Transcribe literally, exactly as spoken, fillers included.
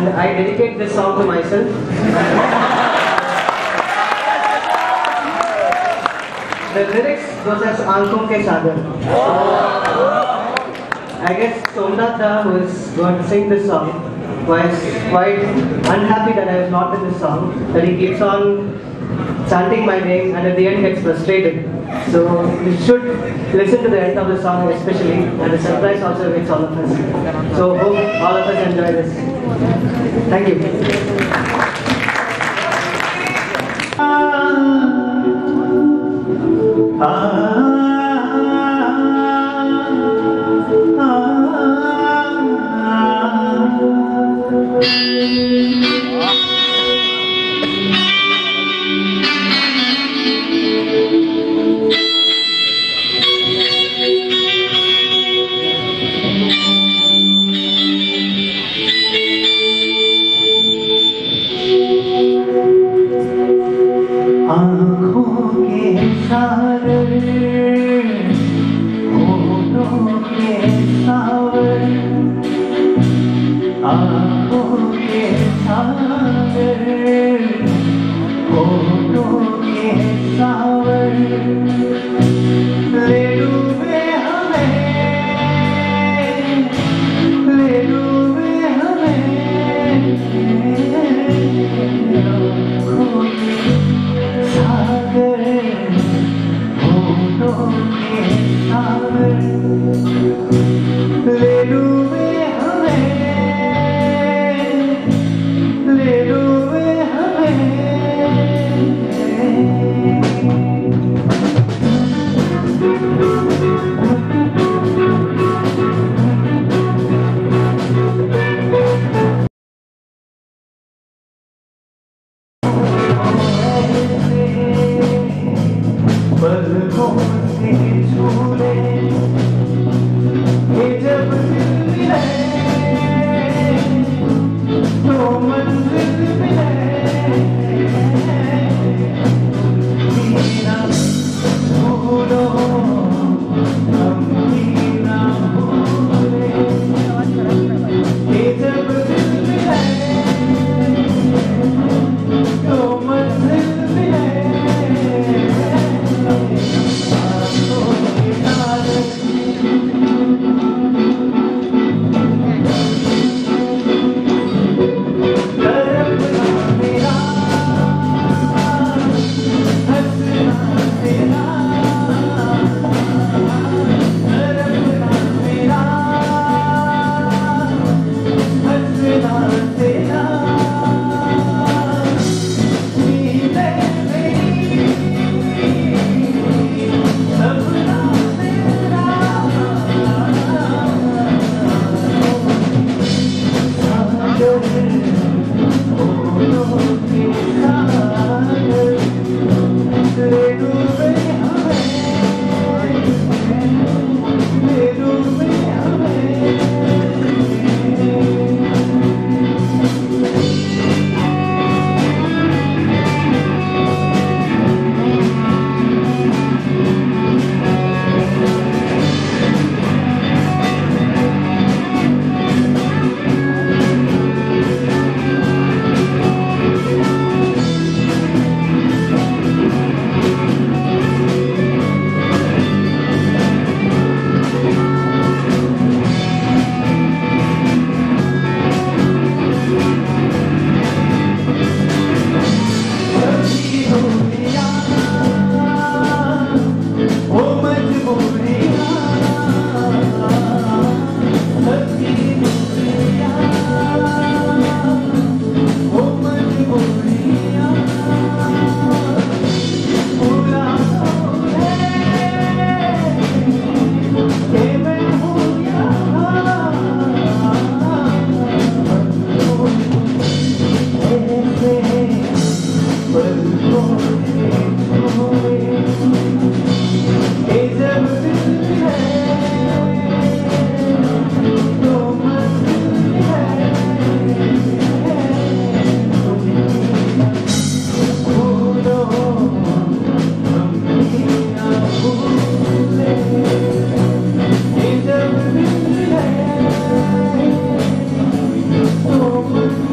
and I dedicate this song to myself. The lyrics goes as Aankhon Ke Sagar. I guess Somnath Da, who is going to sing this song, was quite unhappy that I was not in this song, that he keeps on chanting my name and at the end gets frustrated. So you should listen to the end of the song especially, and the surprise also awaits all of us. So hope all of us enjoy this. Thank you. आँखों के सागर, होठों के सावर, आँखों के सागर, होठों के सावर, ले डूबे हमें, ले डूबे हमें, आँखों के सागर, होठों के सावर, ले डूबे हमें, ले डूबे हमें। पलकों से झूले ये जब दिल मिले तो मंजिल मिले, ना भूलो हम भी ना भूले, ये जब दिल मिले तो मंजिल मिले। Oh,